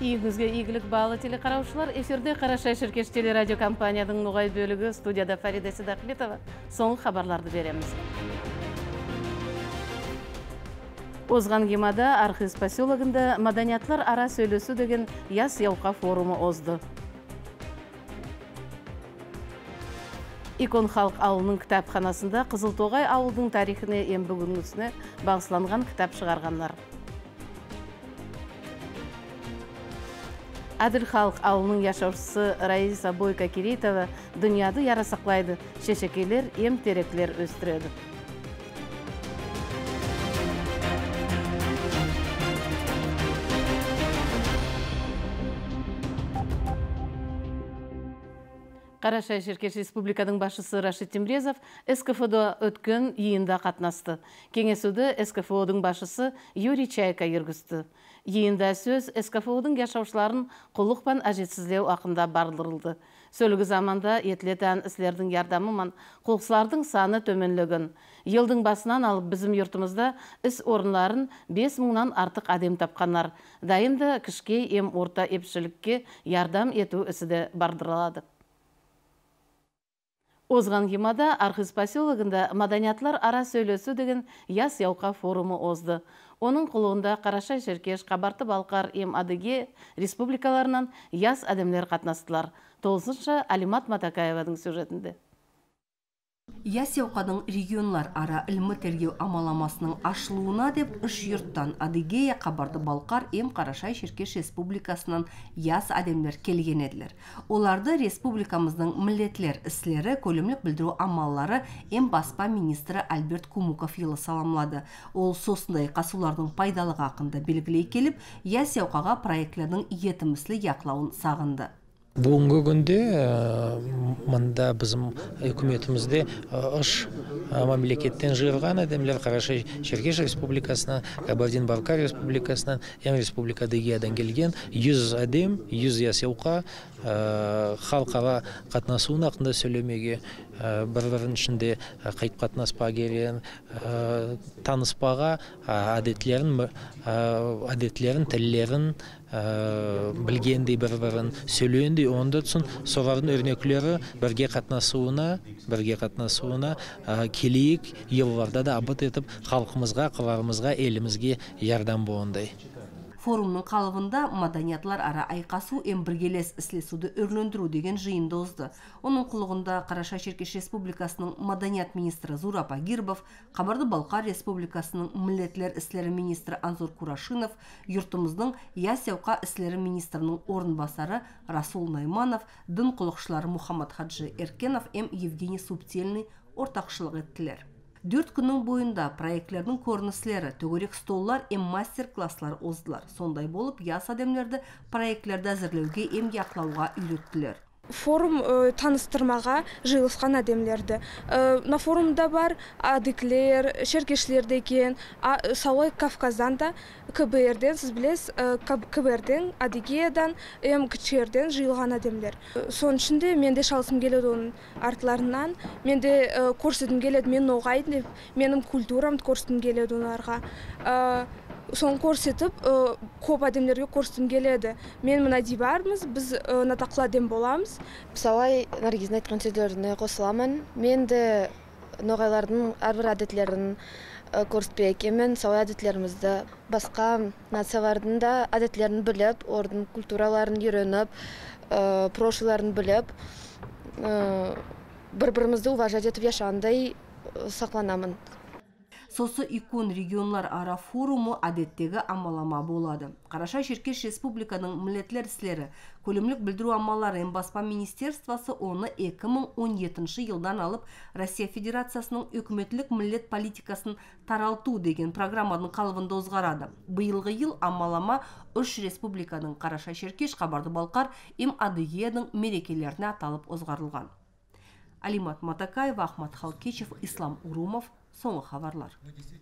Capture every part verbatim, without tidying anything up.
Ийгіңізге игілік балы телекараушылар, эфирде Қарашай Шеркеш телерадио компанияның ноғай бөлігі студияда Фарида Сидахметова. Соңғы хабарларды береміз. Озған гемада Архыз поселогында маданиyaтлар ара сөйлесу деген яс яуқа форумы озды. Икон халық ауылының кітапханасында Қызылтоғай ауылдың тарихіне ем бүгінгісіне бағысланған кітап шығарғанлар. Адыл халық ауылының яшаушысы Раиса Бойко-Кирейтова дүнияды ярасақлайды, шешекейлер, ем тереклер өстіреді. Қарашай Шеркеш Республиканың башысы Рашид Темрезов эс ка эф о-да өткен йиында қатнасты. Кеңесуді эс ка эф о-дың башысы Юрий Чайка ергісті. Йиында сөз эс ка эф о-дың яшаушыларын құлықпан әжетсізлеу ақында бардырылды. Сөлігі заманда етлетен іслердің ярдамыман құлықсылардың саны төменлігін. Елдің басынан алып бізім йұртымызда іс орынларын бес мыңнан артық адем тапқанар. Дайында кішке ем орта епшілікке ярдам ету ісі де бардырылады. Озған гемада Архыз поселогында маданиyaтлар ара сөйлесу деген яс яуқа форумы озды. Оның құлығында Қарашай Шеркеш, Қабарты Балқар, Ем Адыге республикаларынан яс әдемлер қатнастылар. Тоғызыншы Алимат Матакаеваның сюжетінде. Яс яуқаның регионлар ара ілмі тергеу амаламасының ашылуына деп үш йұрттан Адыгея, Қабарды Балқар, Ем Қарашай Шеркеш республикасынан яс әдемлер келген еділер. Оларды республикамыздың міллетлер іслері, көлемлік білдіру амаллары Ем баспа министрі Альберт Кумуков елі саламлады. Ол сосындай қасулардың пайдалық ақында белгілей келіп, яс яуқаға проектлердің етіміслі яқлауын сағынды. Бүгінгі күнде мында біздің үкіметімізде үш мемлекеттен жиылған әдемлер Қарашай Шеркеш республикасынан, Кабардин-Балкар республикасынан, Ем республика Адыгеядан келген жүз әдем, жүз яс яуқа халқара қатнасуын ақында сөйлемеге, бір-бірін ішінде қайт қатнаспа керен, таныспаға әдетлерін, тіллерін білгендей бір-бірін сөйлеуіндей онда түсін солардың өрнеклері бірге қатнасуына, бірге қатнасуына келейік елларда да абыт етіп халқымызға, қыларымызға, елімізге ярдам болындай. Форумның қалыбында маданиyaтлар ара айқасу ем біргелес іслесуді өрлендіру деген жиынды озды. Оның құлығында Қарашай Шеркеш республикасының маданият министрі Зураб Агирбов, Қабарды Балқар республикасының міллетлер іслері министрі Анзор Курашинов, йұртымыздың яс яуқа іслері министрінің орынбасары Расул Найманов, дін құлықшылары Мухаммад Хаджи Эркенов ем Евгений Субтельный ортақшылық еттілер. Дүрт күннің бойында проектлердің көрінісілері, төгерек столлар ем мастер-класслар оздылар. Сондай болып, яс адемлерді проектлерді әзірлеуге ем яқлауға үйреттілер. Форум таныстырмаға жиылысқан әдемлерді. На форумда бар адыклер, шеркешлер деген, Саулай Кавказдан да, ка бэ эрден, сіз білес, ка бэ эрден, Адыгеядан, ем кішерден жиылған әдемлер. Соның ішінде менде шалысым келеді оның артларынан, менде көрсетім келеді, мен оғайын деп, менің культурамды көрсетім келеді оларға. Соң көрсетіп, көп әдемлерге көрсетім келеді. Мен мына дейбармыз, біз натақлы әдем боламыз. Сауай Наргиздің айтқан сөздеріне қосыламын. Мен де ноғайлардың әрбір әдетлерін көрсетпей екенмін. Сауай әдетлерімізді басқа нациялардың да әдетлерін біліп, ордың культураларын үйреніп, прошлыларын біліп, бір-бірімізді уважать етіп яшағандай сақланамын. Сосы икон регионлар ара форумы әдеттегі амалама болады. Қарашай Шеркеш республиканың міллетлер іслері, көлемлік білдіру амалары ем баспа министерствосы оны екі мың он жетінші жылдан алып Россия Федерациясының үкіметлік міллет политикасын таралту деген программаның қалыбында озғарады. Биылғы ел амалама үш республиканың Қарашай Шеркеш, Қабарды Балқар, Ем Адыгеяның мерекелеріне аталып озғарылған. Алимат Матакаева, Ахмат Халкечев, Ислам Урумов. Соңғы хабарлар.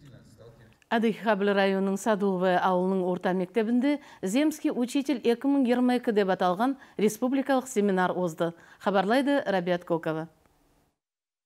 Адыхаблы районының Садулы ауылының орта мектебінде Земский учитель екі мың жиырма екі деп аталған республикалық семинар озды. Хабарлайды Рабиат Кокова.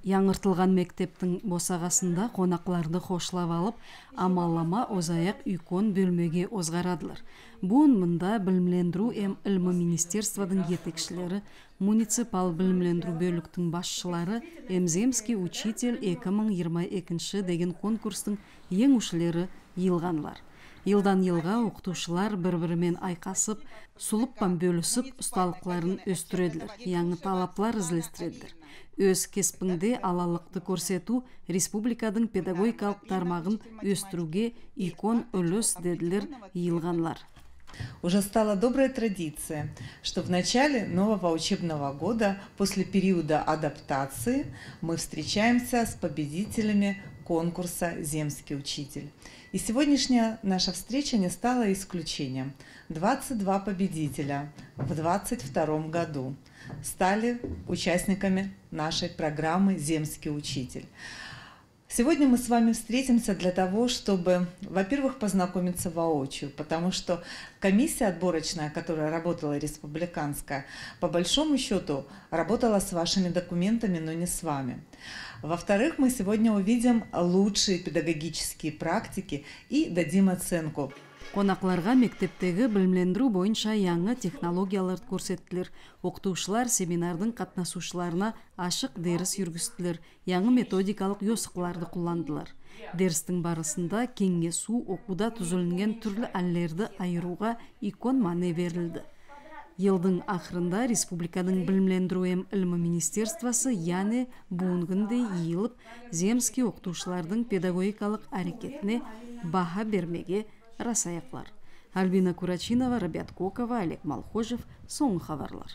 Яңыртылған мектептің босағасында қонақларды хошлап алып, амаллама озаяқ үйкон бөлмеге озғарадылар. Буын мында білімлендіру эм ілмі министерстводың етекшілері, муниципал білімлендіру бөліктің басшылары, эм земский учитель эки миң жыйырма экинчи деген конкурстың ең ушілері йылғанлар. Йылдан йылға оқытушылар бір-бірімен айқасып, сулуппан бөлісіп, ұсталықларын өстіреділер, яңы талаплар ізлестіреділер. Өз кеспіңде алалықты көрсету республикадың педагогикалық тармағын өстіруге икон үлес деділер йылғанлар. Уже стала добрая традиция, что в начале нового учебного года, после периода адаптации, мы встречаемся с победителями конкурса «Земский учитель». И сегодняшняя наша встреча не стала исключением. двадцать два победителя в двадцать втором году стали участниками нашей программы «Земский учитель». Сегодня мы с вами встретимся для того, чтобы, во-первых, познакомиться воочию, потому что комиссия отборочная, которая работала республиканская, по большому счету работала с вашими документами, но не с вами. Во-вторых, мы сегодня увидим лучшие педагогические практики и дадим оценку. Қонақларға мектептегі білімлендіру бойынша яңы технологиялар көрсеттілер. Оқытушылар семинардың қатнасушыларына ашық дәріс жүргізтілер, яңы методикалық йосықларды қолландылар. Дәрістің барысында кеңесу оқуда түзілінген түрлі әллерді айыруға икон мане берілді. Елдің ақырында республиканың білімлендіру эм ілмі министерствосы яны буынгынды йылып, земский оқытушылардың педагогикалық әрекетіне баха бермеге расаяқлар. Альбина Курачинова, Рабят Кокова, Олег Малхожев, соңғы хабарлар.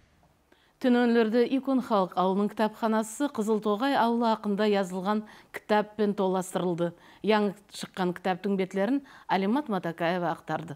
Түнөнлерді икон халық ауылының кітапханасы Қызылтоғай ауылы ақында yazылған кітаппен толастырылды. Яң шыққан кітаптың бетлерін Алимат Матакаева ақтарды.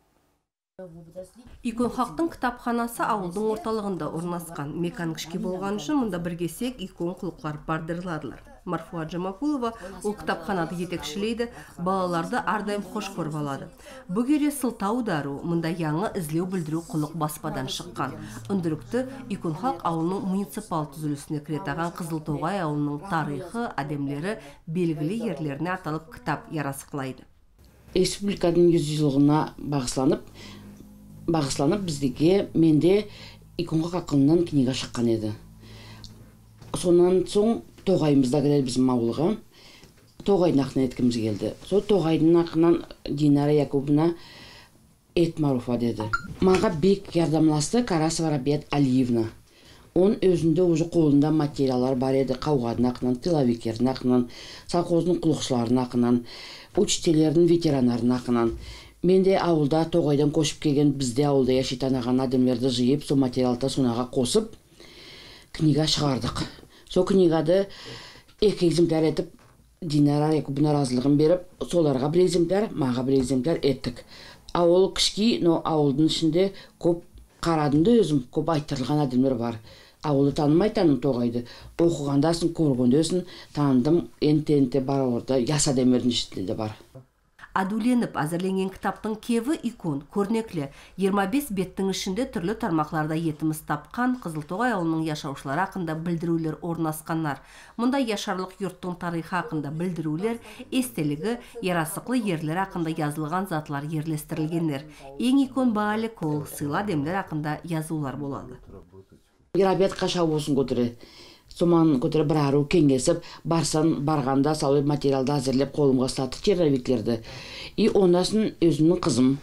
Икон халықтың кітапханасы ауылдың орталығында орналасқан. Мекан кішке болған үшін мұнда біргесек икон құлықлар бардырладылар. Марфуа Джамакулова ол кітапханады етекшілейді, балаларды ардайым хош көріп алады. Бүгере сылтау дару, мұнда яңы ізлеу білдіру құлық баспадан шыққан. Үндірікті икон халық ауылының муниципал түзілісіне кіретаған Қызылтоғай ауылының тарихы, әдемлері, белгілі ерлеріне аталып кітап ярасықлайды. Республиканың жүз жылғына бағысланып, бағысланып біздеге менде иконға қақылынан книга шыққан еді. Сонан соң Тоғайымызда келеді біздің ауылға. Тоғайдың ақынан еткіміз келді. Сол Тоғайдың ақынан Динара Якубовна Этмаруфа деді. Маға бек ярдамласты Карасова Рабият Алиевна. Он өзінде уже қолында материалдар бар еді. Қауғадың ақынан, тылавикердің ақынан, салқоздың құлықшылардың ақынан, учителердің ветеранардың ақынан. Мен де ауылда Тоғайдан көшіп келген бізде ауылда яшитан аған адамдарды жиып, сол материалды сонаға қосып, книга шығардық. Сол книгады екі экземпляр етіп, Динара Якубовна разылығын беріп, соларға бір экземпляр, маға бір экземпляр еттік. Ауыл кішки, но ауылдың ішінде көп қарадымды өзім, көп айттырылған адамдар бар. Ауылды танымай таным Тоғайды. Оқығандасын, көргендесін, таныдым, енте-енте бар орда, яса демердің ішінде бар. Адуленіп әзірленген кітаптың кеві икон, көрнеклі, жиырма бес беттің ішінде түрлі тармақларда етіміз тапқан Қызылтоғай ауылының яшаушылар ақында білдірулер орнасқанлар. Мұнда яшарлық юрттың тарихы ақында білдірулер, естелігі, ярасықлы ерлер ақында yazылған затлар ерлестірілгендер. Ең икон бағалы кол, сыйла демлер ақында yazулар болады. Рабият қашау болсын көтірі. Соман көтірі бір ару кеңесіп, барсан барғанда салуы материалды әзірлеп қолымға ұстаттық черновиклерді. И онасын өзімнің қызым,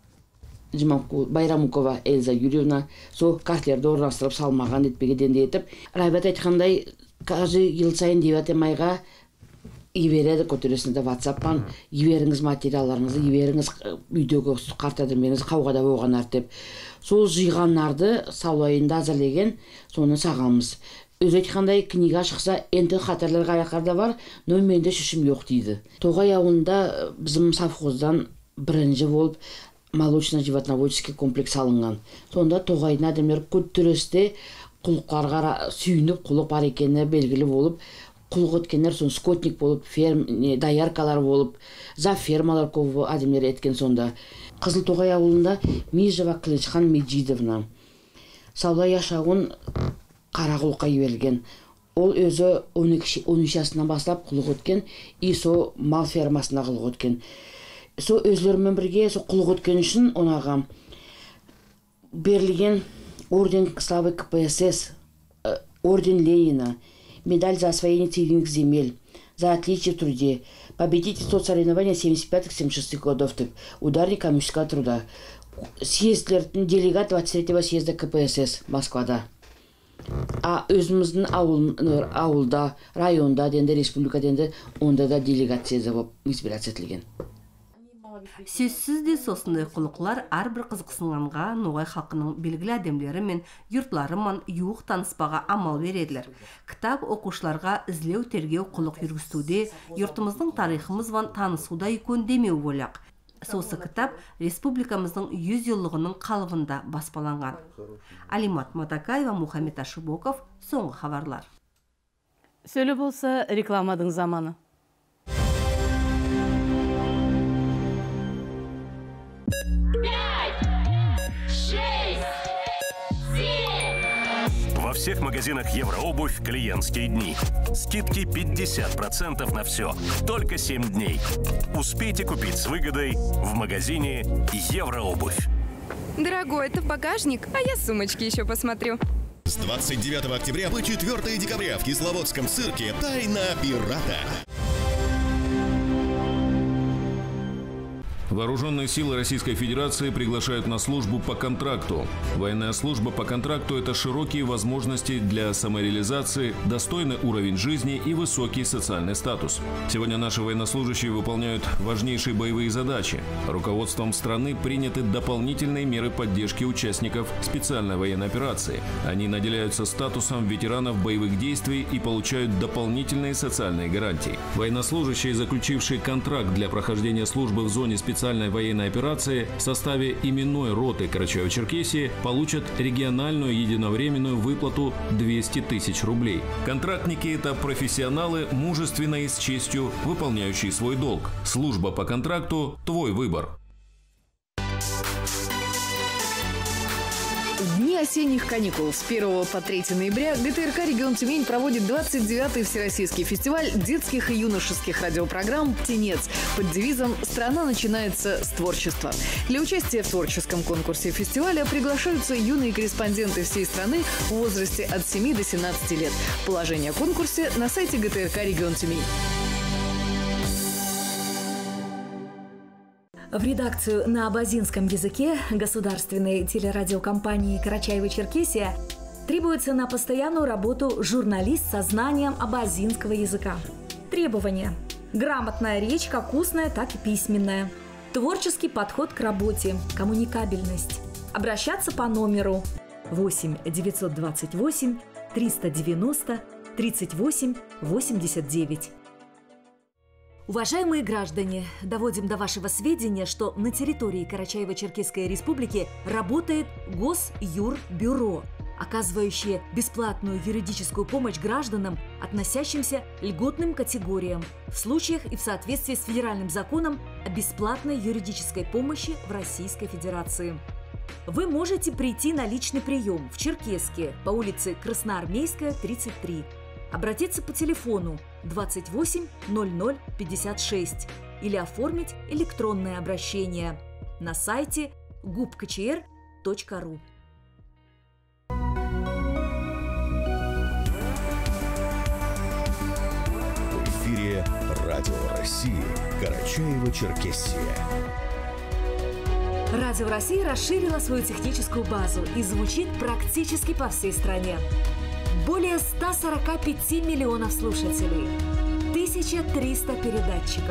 Байрамукова Эльза Юрьевна, сол картлерді орнастырып салмаған етпеге денде етіп, Рабият айтқандай, кажы ел сайын девятый майға ебереді көтересінде ватсаппан, еберіңіз материалдарыңызды, еберіңіз үйдегі қартадырмеңіз қауғада болған артеп. Сол жиғанларды салуайында әзірлеген, соны сағамыз. Өз айтқандай книга шықса, енді қатарларға аяқарда бар, но менде шешім жоқ дейді. Тоғай ауылында біздің совхоздан бірінші болып молочно-животноводческий комплекс алынған. Сонда Тоғайдың адамдар көт түресте құлықларға сүйініп, құлық бар екені белгілі болып, құлық өткендер сон скотник болып, ферм, дояркалар болып, за фермалар көп адамдар еткен сонда. Қызылтоғай ауылында Межева Клычхан Меджидовна. Сауда яшауын Қарақұлыққа ебелген. ол өзі он үш жасынан бастап құлық өткен, и со мал фермасына құлық өткен. Со өзлерімен бірге со құлық өткен үшін онаға берілген орден славы ка пэ эс эс, орден Ленина, медаль за освоение цивильных земель, за отличие в труде, победитель соцсоревнования семьдесят пятых — семьдесят шестых годов, ударник коммунистического труда, съездлер, делегат двадцать третьего съезда ка пэ эс эс Москвада. А өзіміздің ауыл, ауылда, районда, денде, республика денде, онда да делегация болып избирация етілген. Сөзсіз де сосындай құлықлар әрбір қызықсынғанға ноғай халқының белгілі әдемлері мен юртларыман юық таныспаға амал береділер. Кітап оқушыларға ізлеу тергеу құлық жүргістуде, юртымыздың тарихымызбан танысуда екөн демеу боляқ. Сосы кітап республикамыздың жүз жылдығының қалыбында баспаланған. Алимат Матакаева, Мухаммед Ашибоков, соңғы хабарлар. Сөйлі болса рекламадың заманы. Во всех магазинах Еврообувь клиентские дни. Скидки пятьдесят процентов на все. Только семь дней. Успейте купить с выгодой в магазине Еврообувь. Дорогой, это багажник, а я сумочки еще посмотрю. С двадцать девятого октября по четвёртое декабря в Кисловодском цирке «Тайна пирата». Вооруженные силы Российской Федерации приглашают на службу по контракту. Военная служба по контракту – это широкие возможности для самореализации, достойный уровень жизни и высокий социальный статус. Сегодня наши военнослужащие выполняют важнейшие боевые задачи. Руководством страны приняты дополнительные меры поддержки участников специальной военной операции. Они наделяются статусом ветеранов боевых действий и получают дополнительные социальные гарантии. Военнослужащие, заключившие контракт для прохождения службы в зоне специальной специальной военной операции в составе именной роты Карачаево-Черкесии получат региональную единовременную выплату двести тысяч рублей. Контрактники – это профессионалы, мужественно и с честью выполняющие свой долг. Служба по контракту – твой выбор. Дни осенних каникул. С первого по третье ноября гэ тэ эр ка «Регион Тюмень» проводит двадцать девятый Всероссийский фестиваль детских и юношеских радиопрограмм «Птенец» под девизом «Страна начинается с творчества». Для участия в творческом конкурсе фестиваля приглашаются юные корреспонденты всей страны в возрасте от семи до семнадцати лет. Положение о конкурсе на сайте гэ тэ эр ка «Регион Тюмень». В редакцию на абазинском языке государственной телерадиокомпании «Карачаево-Черкесия» требуется на постоянную работу журналист со знанием абазинского языка. Требования: грамотная речь, как устная, так и письменная. Творческий подход к работе, коммуникабельность. Обращаться по номеру восемь девятьсот двадцать восемь триста девяносто тридцать восемь восемьдесят девять. Уважаемые граждане, доводим до вашего сведения, что на территории Карачаево-Черкесской республики работает Госюрбюро, оказывающее бесплатную юридическую помощь гражданам, относящимся к льготным категориям, в случаях и в соответствии с федеральным законом о бесплатной юридической помощи в Российской Федерации. Вы можете прийти на личный прием в Черкесске по улице Красноармейская, тридцать три. Обратиться по телефону двадцать восемь ноль ноль пятьдесят шесть или оформить электронное обращение на сайте губкчр точка ру. В эфире Радио России Карачаево-Черкесия. Радио России расширило свою техническую базу и звучит практически по всей стране. Более ста сорока пяти миллионов слушателей, тысяча триста передатчиков.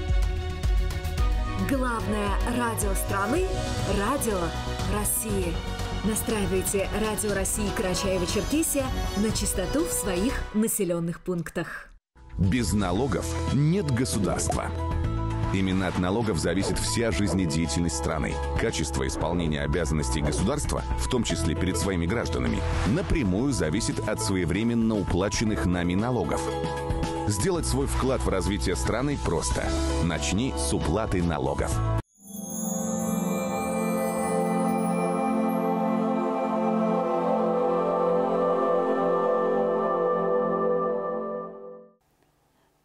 Главное радио страны – Радио России. Настраивайте Радио России Карачаево-Черкесия на частоту в своих населенных пунктах. Без налогов нет государства. Именно от налогов зависит вся жизнедеятельность страны. Качество исполнения обязанностей государства, в том числе перед своими гражданами, напрямую зависит от своевременно уплаченных нами налогов. Сделать свой вклад в развитие страны просто. Начни с уплаты налогов.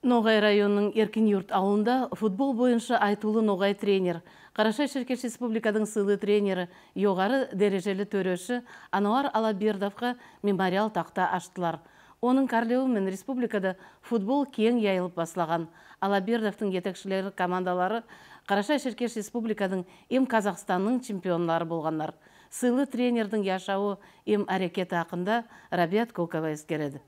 Ноғай районының Еркин Юрт ауылында футбол бойынша айтулы Ноғай тренер, Қарашай Шеркеш Республикадың сыйлы тренері, жоғары дәрежелі төрөші Ануар Алабердовқа мемориал тақта аштылар. Оның карлеуімен республикада футбол кең яйылып басылаған. Алабердовтың етекшілері командалары Қарашай Шеркеш Республикадың ем Қазақстанның чемпионлары болғандар. Сыйлы тренердің яшауы ем әрекеті ақында Рабиат Кокова ескереді.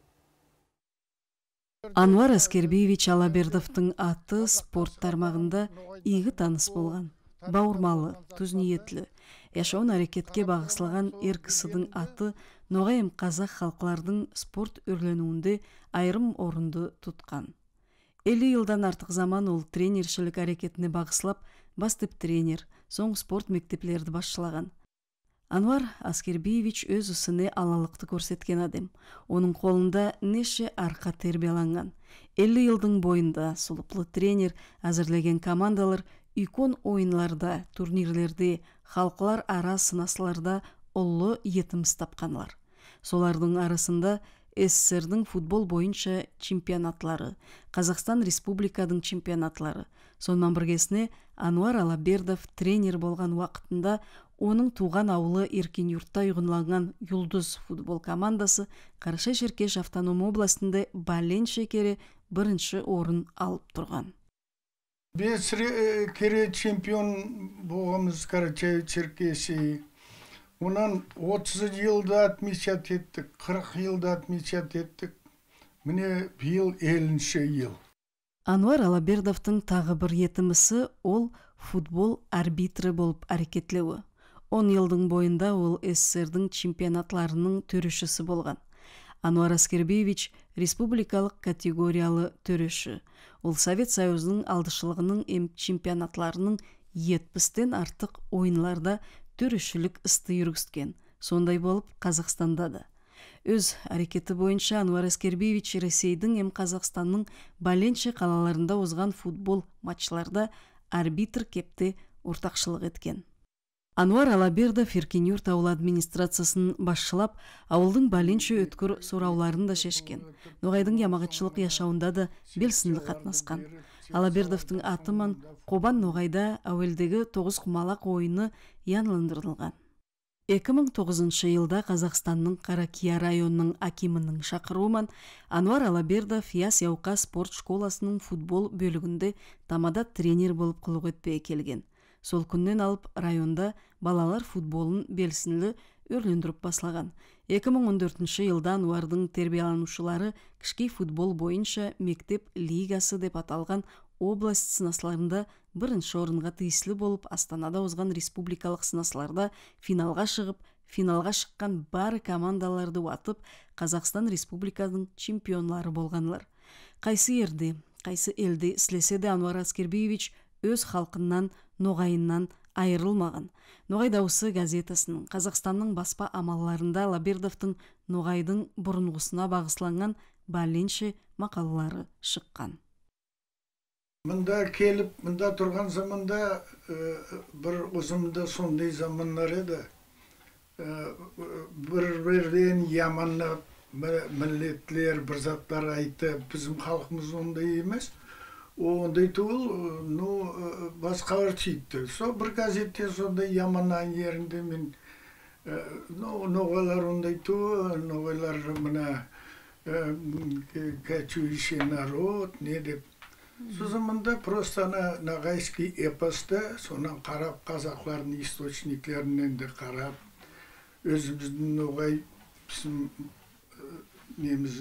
Ануар Аскербиевич Алабердовтың аты спорт тармағында игі таныс болған. Бауырмалы, түз ниетлі, яшауын әрекетке бағыслаған ер кісінің аты Ноғайым қазақ халқылардың спорт өрленуінде айрым орынды тұтқан. Елі елдан артық заман ол тренершілік әрекетіне бағыслап, бастып тренер, соң спорт мектеплерді басшылаған. Ануар Аскербиевич өз ісіне алалықты көрсеткен адем. Оның қолында неше арқа тербияланған. Елі елдің бойында сұлыплы тренер әзірлеген командалар үйкон ойынларда, турнирлерде, халқылар ара сынасларда ұлы етіміз тапқанлар. Солардың арасында СССРдің футбол бойынша чемпионатлары, Қазақстан Республикадың чемпионатлары. Сонымен біргесіне Ануар Алабердов тренер болған уақытында оның туған ауылы Еркин Юртта ұйғынланған Юлдыз футбол командасы Қарашай Шеркеш автоном областында Бален шекері бірінші орын алып тұрған. Бес кере чемпион болғамыз Қарашай Шеркеші. Онан отыз жылда отмечат еттік, қырық жылда отмечат еттік. Міне биыл елінші ел. Ануар Алабердовтың тағы бір етімісі ол футбол арбитрі болып әрекетлеуі. он елдің бойында ол СССРдің чемпионатларының төрешісі болған. Ануар Аскербиевич республикалық категориялы төреші. Ол Совет Союзының алдышылығының ем чемпионатларының жетпістен артық ойынларда төрешілік істі жүргізген. Сондай болып Қазақстанда да. Өз әрекеті бойынша Ануар Аскербиевич Ресейдің ем Қазақстанның Баленше қалаларында озған футбол матчларда арбитр кепте ортақшылық еткен. Ануар Алабердов Еркин Юрт ауыл администрациясын басшылап, ауылдың Баленше өткір сұрауларын да шешкен. Ноғайдың ямағатшылық яшауында да белсінді қатнасқан. Алабердовтың атыман Қобан Ноғайда әуелдегі тоғыз құмалақ ойыны янландырылған. екі мың тоғызыншы жылда Қазақстанның Қаракия районының акимінің шақыруымен Ануар Алабердов Яс Яуқа спорт школасының футбол бөлігінде тамада тренер болып қылық өтпей келген. Сол күннен алып районда балалар футболын белсінлі өрлендіріп басылаған. екі мың он төртінші жылда Ануардың тербияланушылары кішкей футбол бойынша мектеп лигасы деп аталған область сынасларында бірінші орынға тиесілі болып Астанада озған республикалық сынасларда финалға шығып, финалға шыққан бар командаларды уатып, Қазақстан Республиканың чемпионлары болғанлар. Қайсы ерде, қайсы елде сілесе де Ануар Аскербиевич өз халқынан, Ноғайынан айырылмаған. Ноғай дауысы газетасының Қазақстанның баспа амалларында Алабердовтың Ноғайдың бұрынғысына бағысланған Баленше мақалалары шыққан. Мында келіп, мында тұрған заманда бір ұзымда сондай заманлар еді. Бір-бірден яманлап, миллетлер, бір заттар айтты, біздің халқымыз ондай емес. Ондай туыл, ну, басқалар чейтті. Со бір газетте сондай яманан ерінде мен, ноғайлар ондай туыл, ноғайлар мына кәчуище народ, не деп. Со заманда просто нағайский эпосты, сонан қарап, қазақлардың источниклерінен де қарап, өзіміздің ноғай, біздің неміз,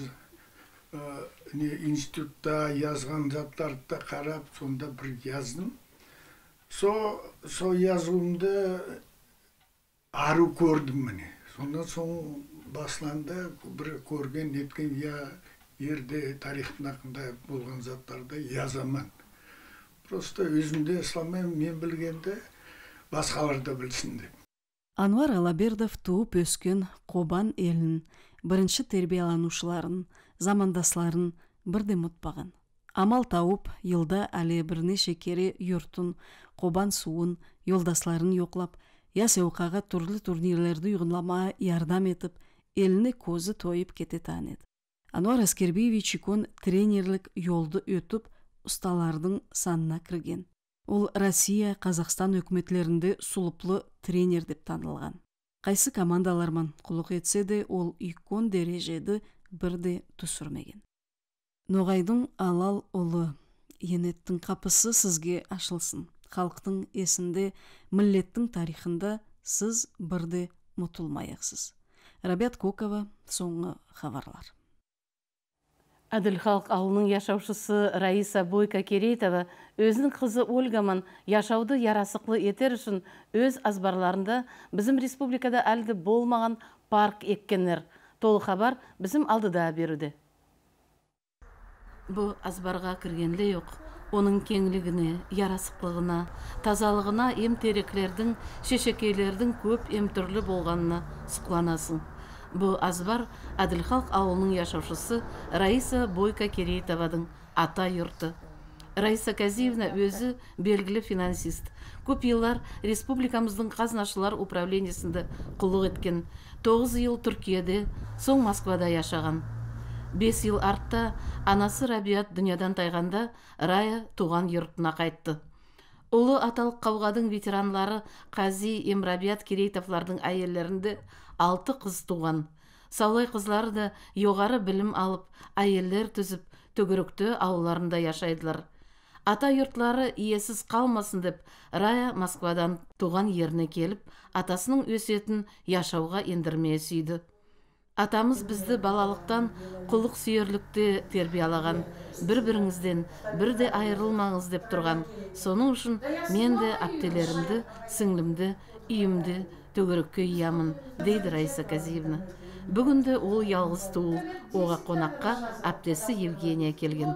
институтта yazған заттарды қарап, сонда бір яздым. Со yazуымды ару көрдім міне. Сонда соң басланда бір көрген, еткен ерде тарихтың ақында болған заттарды язаман. Просто өзімде исламмен мен білгенде басқалар да білсін деп. Ануар Алабердов туып өскен Қобан елін, бірінші тербияланушыларын, замандасларын бірде ұмытпаған. Амал тауып, елда әлі бірнеше кере юртын, Қобан суын, елдасларын yoqlап, Яс Яуқаға түрлі турнирлерді ұйғынлама ярдам етіп, еліне көзі тойып кете танеді. Ануар Аскербиевич икон тренерлік yolды өтіп, ұсталардың санына кірген. Ол Россия, Қазақстан өкіметлерінде сулыплы тренер деп танылған. Қайсы командаларман құлық етсе де, ол икон дәрежеді бірде түсірмеген. Ноғайдың алал ұлы, енеттің қапысы сізге ашылсын. Халықтың есінде, миллеттің тарихында сіз бірде мұтылмайықсыз. Рабят Кокова, соңғы хабарлар. Әділ халық ауылының яшаушысы Раиса Бойка Керейтова өзінің қызы Ольгаман яшауды ярасықлы етер үшін өз азбарларында біздің республикада әлді болмаған парк еккенер. Толы хабар біздің алдыда беруде. Бұл азбарға кіргенле жоқ. Оның кеңлігіне, ярасықлығына, тазалығына емтереклердің, шешекейлердің көп емтүрлі болғанына сұқланасың. Бұл азбар Әділ халық ауылының яшаушысы Раиса Бойка Керейтовадың ата юрты. Раиса Казиевна өзі белгілі финансист. Көп еллар республикамыздың қазынашылар управлениясында құлық еткен. тоғыз ел Түркияде, соң Москвада яшаған. бес ел артта анасы Рабиат дүниядан тайғанда Рая туған юртына қайтты. Ұлы аталық қауғадың ветеранлары Қази Емрабиат Керейтовлардың әйелдерінде алты қыз туған. Саулай қызлары да жоғары білім алып, әйелдер түзіп, төгірікті ауларында яшайдылар. Ата юртлары иесіз қалмасын деп, Рая Москвадан туған еріне келіп, атасының өсетін яшауға ендірмeye сүйді. Атамыз бізді балалықтан құлық сүйерлікте тербиялаған, бір-біріңізден бірде айырылмаңыз деп тұрған. Соның үшін мен де әптелерімді, сіңлімді, үйімді төгірікке иямын, дейді Раиса Казиевна. Бүгінде ол ялғыз туыл, оға қонаққа әптесі Евгения келген.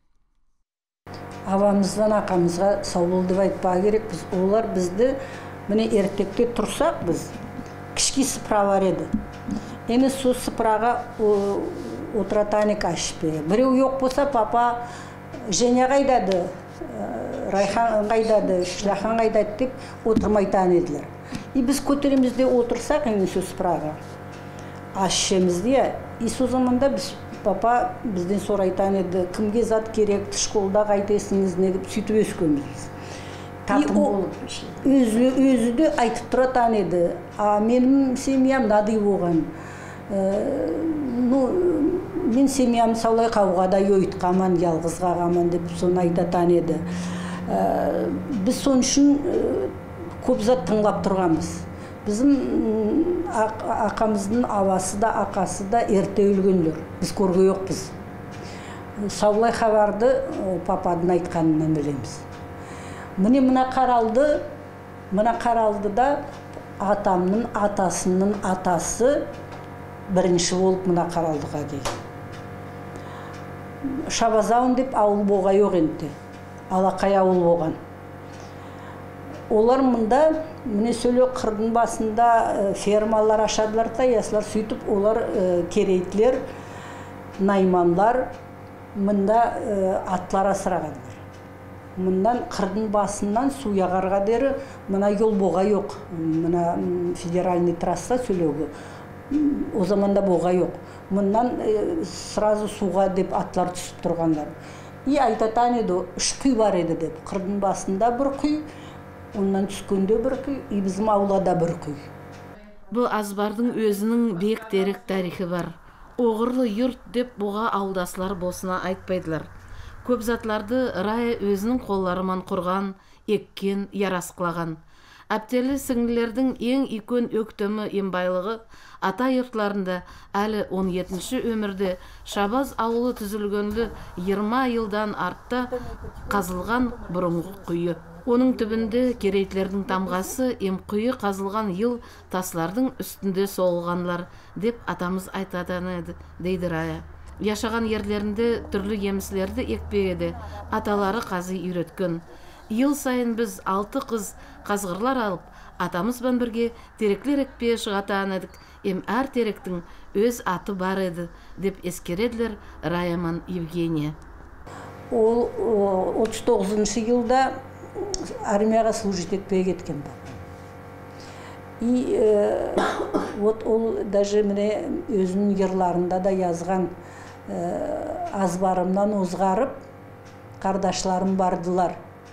Авамыздан ақамызға сау бол деп айтпа керек. Біз олар бізді міне ертекте тұрсақ, біз кішкі сыпыра бар еді. Ені су сыпыраға отыратаник ашпе. Біреу жоқ болса, папа Женя қайдады, Райхан қайдады, Шляхан қайдады деп отырмайтан еділер. И біз көтеремізде отырсақ, ені су сыпыраға ашшемізде, и со заманда біз папа бізден сұрайтан еді, кімге зат керек, школда қайтесіңіз, не деп сөйтіп өскенбіз. Өзі де айтып тұратан еді. Менің семьям нады болған. Мен семьям саулай қауғада өйтқаман, ялғызға қаман деп соны айтатан еді. Біз сон үшін көп зат тыңлап тұрғанбыз. Біздің ақамыздың авасы да, ақасы да ерте өлгендер. Біз көрге жоқпыз. Саулай хабарды пападың айтқанынан білеміз. Міне мына қаралды, мына қаралды да атамның атасының атасы бірінші болып мына қаралдыға дейді. Шабазауын деп ауыл боға жоқ енді, Алақай ауыл болған. Олар мұнда, міне сөйле қырдың басында фермалар ашадылар да, ясылар сөйтіп, олар керейтілер, найманлар, мұнда атлар асырағандар. Мұндан қырдың басынан суяғарға дері, мұна ел боға жоқ, мұна федеральный трасса сөйлеуі. О заманда боға жоқ. Мұндан сразу суға деп атлар түсіп тұрғандар. И айтатан еді, үш құй бар еді деп. Қырдың басында бір құй, оннан түскенде бір құй, и біздің аулада бір құй. Бұл азбардың өзінің бек терек тарихы бар. Оғырлы юрт деп бұға аудасылар босына айтпайдылар. Көп затларды Рая өзінің қолларыман құрған, еккен, ярасқылаған. Әптелі сіңлілердің ең икон өктөмі ембайлығы ата йұртларында әлі он жетінші өмірде Шабаз ауылы түзілгенлі жиырма жылдан артта қазылған бұрынғы құйы. Оның түбінде керейтлердің тамғасы ем құйы қазылған ел таслардың үстінде соғылғанлар деп атамыз айтатан еді, дейді Рая. Яшаған ерлерінде түрлі еміслерді екпегеді, аталары қазы үйреткен. Ел сайын біз алты қыз қазғырлар алып, атамызбен бірге тереклер екпе шығатан едік, ем әр теректің өз аты бар еді, деп ескереділер Раяман Евгения. Ол отыз тоғызыншы жылда армияға служить етпей кеткен бар. И вот ол даже міне өзінің ерларында да yazған азбарымнан озғарып, қардашларым бардылар.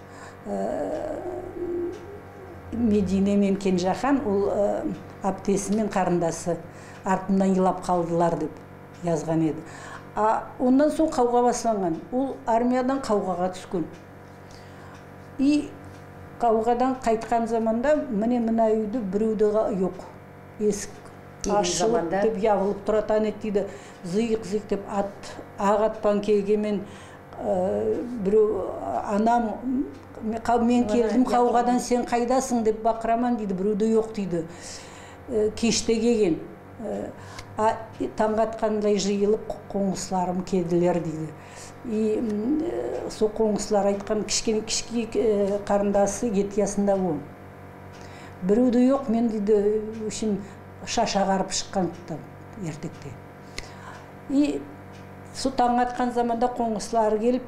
Медине мен Кенжахан, ол аптесі мен қарындасы артымнан елап қалдылар деп жазған еді. Ондан соң қауға басланған. Ол армиядан қауғаға түскен. И қауғадан қайтқан заманда міне мына үйді біреуді жоқ. Есік ашылып деп явылып тұратан еттейді. Зиық-зиық деп ақ атпан кегемен біреу анам мен келдім қауғадан сен қайдасың деп бақыраман дейді. Біреуді жоқ дейді. Кеште келген. Таң атқандай жиылып қоңғысларым келділер дейді. И со қоңғыслар айтқан кішкене қарындасы етиясында бол. Біреуді жоқ, мен дейді үшін шаш ағарып шыққан ертекте. И со таң атқан заманда қоңғыслар келіп,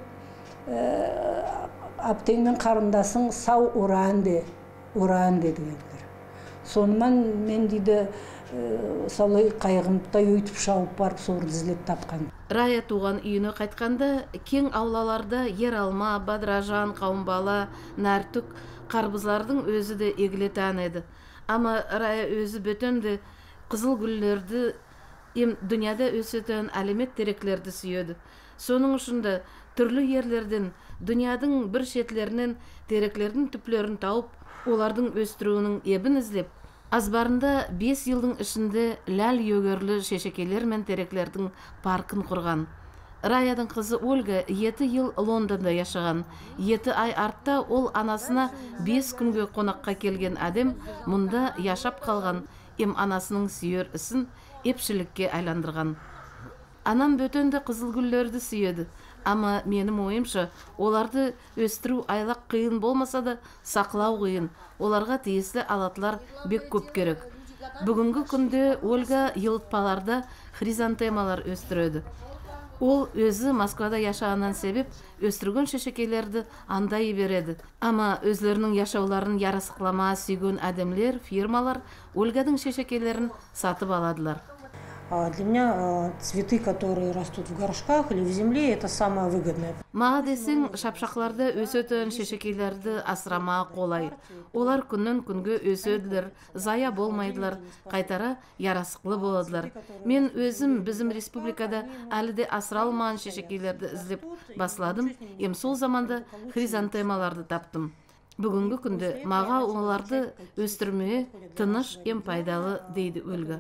аптеңмен қарындасың сау ұран де, ұран де дегендер. Сонымен мен дейді солай қайғымықта өйтіп шауып барып сорды іздеп тапқан. Рая туған үйіне қайтқанда, кең аулаларда ер алма, бадыражан, қауымбала, нәртүк, қарбызлардың өзі де егілетен еді. Ама Рая өзі бөтенді қызыл гүллерді, ем дүнияда өсетін әлемет тереклерді сүйеді. Соның ұшында түрлі ерлерден, дүниядың бір шетлерінен тереклердің түплерін тауып, олардың өстіруінің ебін іздеп, азбарында бес елдің ішінде ләл йөгерлі шешекелер мен тереклердің паркын құрған. Раяның қызы Ольга еті ел Лондонда яшаған. Еті ай артта ол анасына бес күнге қонаққа келген әдем мұнда яшап қалған, ем анасының сүйер ісін епшілікке айландырған. Анам бөтенді қызыл гүллерді сүйеді. Ама менің ойымша, оларды өстіру айлақ қиын болмаса да, сақлау қиын. Оларға тиесілі алатылар бек көп керек. Бүгінгі күнде Ольга елтпаларда хризантемалар өстіреді. Ол өзі Москвада яшағаннан себеп өстірген шешекелерді андай береді. Ама өзлерінің яшауларын ярасықлама сүйген әдемлер, фирмалар Ольганың шешекелерін сатып аладылар. Для меня цветы, которые растут в горшках или в земле, это самое выгодное. Ма десең, шапшақларды өсөтін шешекейлерді асырама қолай. Олар күннен күнге өсөділер, зая болмайдылар, қайтара ярасықлы боладылар. Мен өзім біздің республикада әлі де асыралмаған шешекейлерді іздеп басладым, ем сол заманда хризантемаларды таптым. Бүгінгі күнде маға оларды өстірмее тыныш ем пайдалы дейді Ольга.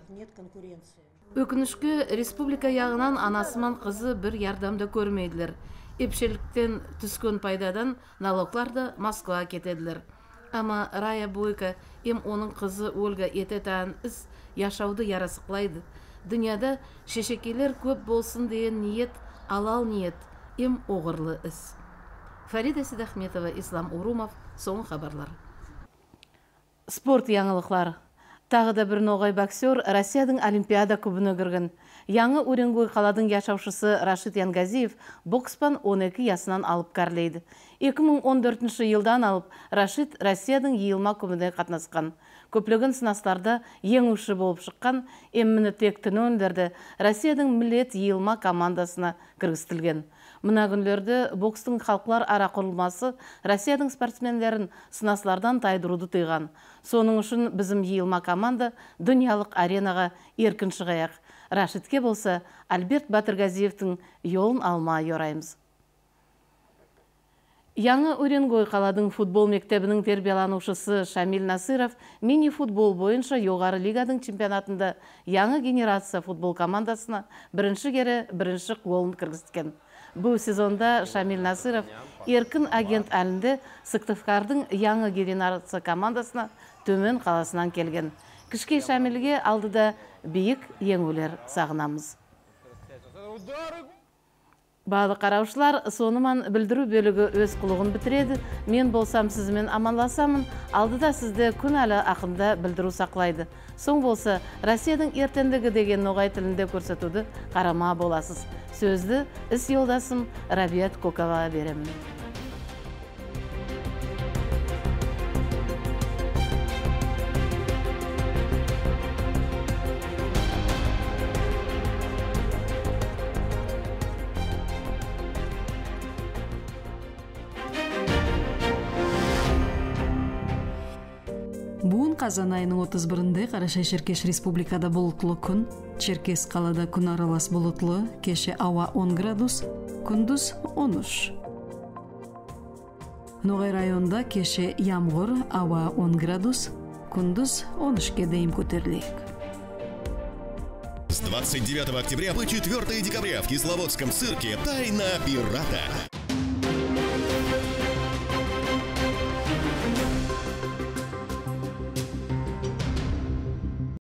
Өкінішке республика яғынан анасымен қызы бір ярдамды көрмейділер. Епшеліктен түскен пайдадан налогларды Москва кетеділер. Ама Рая Бойка ем оның қызы Ольга ететән іс яшауды ярасықлайды. Дүнияда шешекелер көп болсын деген ниет, алал ниет, ем оғырлы іс. Фарида Сидахметова, Ислам Урумов, соң хабарлар. Спорт яңылықлар. Тағы да бір ноғай боксер Россияның Олимпиада кубына кірген. Яңы Уренгой қаладың яшаушысы Рашид Янгазиев бокспан он екі ясынан алып кәрлейді. екі мың он төртінші жылдан алып Рашид Россияның йылма кубына қатнасқан. Көплеген сынастарда еңуші болып шыққан, емміні тек түнөндерді Россияның милет йылма командасына кіргістілген. Мұна күнлерді бокстың халқлар ара құрылмасы Россияның спортсменлерін сынаслардан тайдыруды тыйған. Соның үшін біздің йылма команда дүниялық аренаға еркін шығаяқ. Рашидке болса, Альберт Батыргазиевтің yolын алма yorayымыз. Яңы Уренгой қаладың футбол мектебінің тербияланушысы Шамил Насыров мини-футбол бойынша жоғары лигадың чемпионатында яңы генерация футбол командасына бірінші кері бірінші голын кіргізген. Бұл сезонда Шамил Насыров еркін агент әлінде Сыктывкардың яңы генерация командасына төмен қаласынан келген. Кішкей Шамилге алдыда биік еңулер сағынамыз. Бағы қараушылар, соныман білдіру бөлігі өз құлығын бітіреді. Мен болсам сізмен аманласамын, алдыда сізді күн әлі ақында білдіру сақлайды. Соң болса, Россияның ертендігі деген ноғай тілінде көрсетуді қарама боласыз. Сөзді іс елдасым Рабиат Кокова беремін. казан айының отуз биринде Карашай-Черкеш республикада булутлуу күн. Черкес калада күн аралас булутлуу, кеше аба он градус, күндүз он үч. Ноғай районда кеше ямгыр, аба он градус, күндүз он үшке дейин көтөрүлөт. С двадцать девятого октября по четвёртое декабря в Кисловодском цирке «Тайна пирата».